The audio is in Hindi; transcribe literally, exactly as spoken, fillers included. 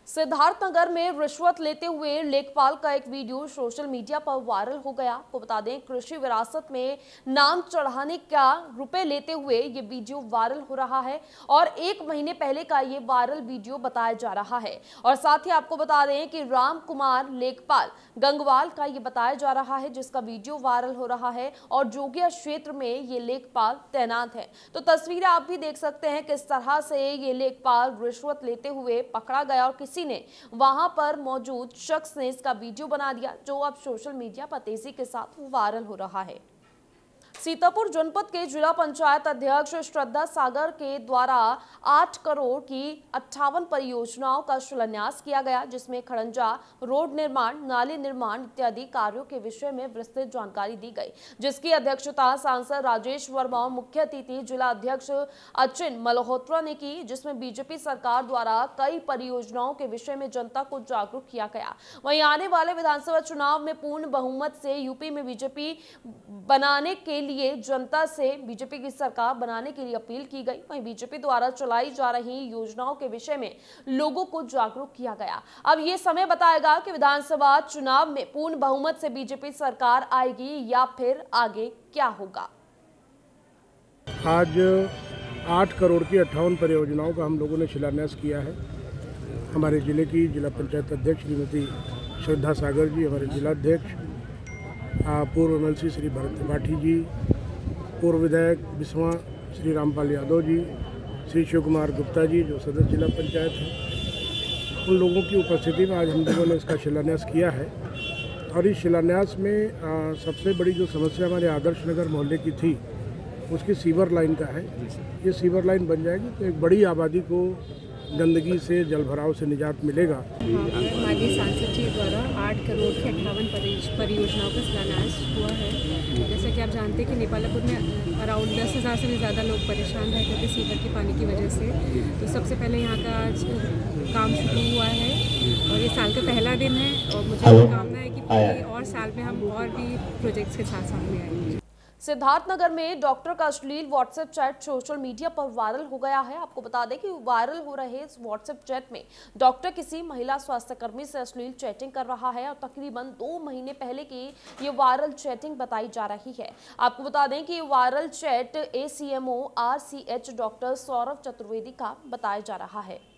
सिद्धार्थनगर में रिश्वत लेते हुए लेखपाल का एक वीडियो सोशल मीडिया पर वायरल हो गया। आपको बता दें, कृषि विरासत में नाम चढ़ाने का रुपए लेते हुए ये वीडियो वायरल हो रहा है और एक महीने पहले का ये वायरल वीडियो बताया जा रहा है। और साथ ही आपको बता दें कि राम कुमार लेखपाल गंगवाल का ये बताया जा रहा है, जिसका वीडियो वायरल हो रहा है और जोगिया क्षेत्र में ये लेखपाल तैनात है। तो तस्वीरें आप भी देख सकते हैं किस तरह से ये लेखपाल रिश्वत लेते हुए पकड़ा गया और किसी ने वहां पर मौजूद शख्स ने इसका वीडियो बना दिया, जो अब सोशल मीडिया पर तेजी के साथ वायरल हो रहा है। सीतापुर जनपद के जिला पंचायत अध्यक्ष श्रद्धा सागर के द्वारा आठ करोड़ की अट्ठावन परियोजनाओं का शिलान्यास किया गया, जिसमें खड़ंजा रोड निर्माण, नाले निर्माण इत्यादि कार्यों के विषय में विस्तृत जानकारी दी गई, जिसकी अध्यक्षता सांसद राजेश वर्मा और मुख्य अतिथि जिला अध्यक्ष अचिन मल्होत्रा ने की, जिसमें बीजेपी सरकार द्वारा कई परियोजनाओं के विषय में जनता को जागरूक किया गया। वहीं आने वाले विधानसभा चुनाव में पूर्ण बहुमत से यूपी में बीजेपी बनाने के लिए जनता से बीजेपी की सरकार बनाने के लिए अपील की गई। वहीं बीजेपी द्वारा चलाई जा रही योजनाओं के विषय में लोगों को जागरूक किया गया। अब ये समय बताएगा कि विधानसभा चुनाव में पूर्ण बहुमत से बीजेपी सरकार आएगी या फिर आगे क्या होगा। आज आठ करोड़ की अट्ठावन परियोजनाओं का हम लोगों ने शिलान्यास किया है। हमारे जिले की जिला पंचायत अध्यक्ष श्रीमती श्रद्धा सागर जी, हमारे जिलाध्यक्ष पूर्व M L C Shri Bharat Tripathi ji, पूर्व विधायक बिस्वा श्री रामपाल यादव जी, श्री शिव कुमार गुप्ता जी जो सदस्य जिला पंचायत हैं, उन लोगों की उपस्थिति में आज हम लोगों ने इसका शिलान्यास किया है। और इस शिलान्यास में आ, सबसे बड़ी जो समस्या हमारे आदर्श नगर मोहल्ले की थी, उसकी सीवर लाइन का है। ये सीवर लाइन बन जाएगी तो एक बड़ी आबादी को गंदगी से, जल भराव से निजात मिलेगा। माननीय सांसद जी द्वारा आठ करोड़ की अट्ठावन परियोजनाओं का शिलान्यास हुआ है। जैसा कि आप जानते हैं कि नेपालपुर में अराउंड दस हज़ार से भी ज़्यादा लोग परेशान रहते थे सीवर के पानी की वजह से। तो सबसे पहले यहाँ का आज काम शुरू हुआ है और ये साल का पहला दिन है और मुझे कामना है कि पूरे और साल में हम और भी प्रोजेक्ट्स के साथ सामने आएंगे। सिद्धार्थनगर में डॉक्टर का अश्लील व्हाट्सएप चैट सोशल मीडिया पर वायरल हो गया है। आपको बता दें कि वायरल हो रहे इस व्हाट्सएप चैट में डॉक्टर किसी महिला स्वास्थ्यकर्मी से अश्लील चैटिंग कर रहा है और तकरीबन दो महीने पहले की ये वायरल चैटिंग बताई जा रही है। आपको बता दें कि ये viral chat ACMO RCH doctor Saurabh Chaturvedi का बताया जा रहा है।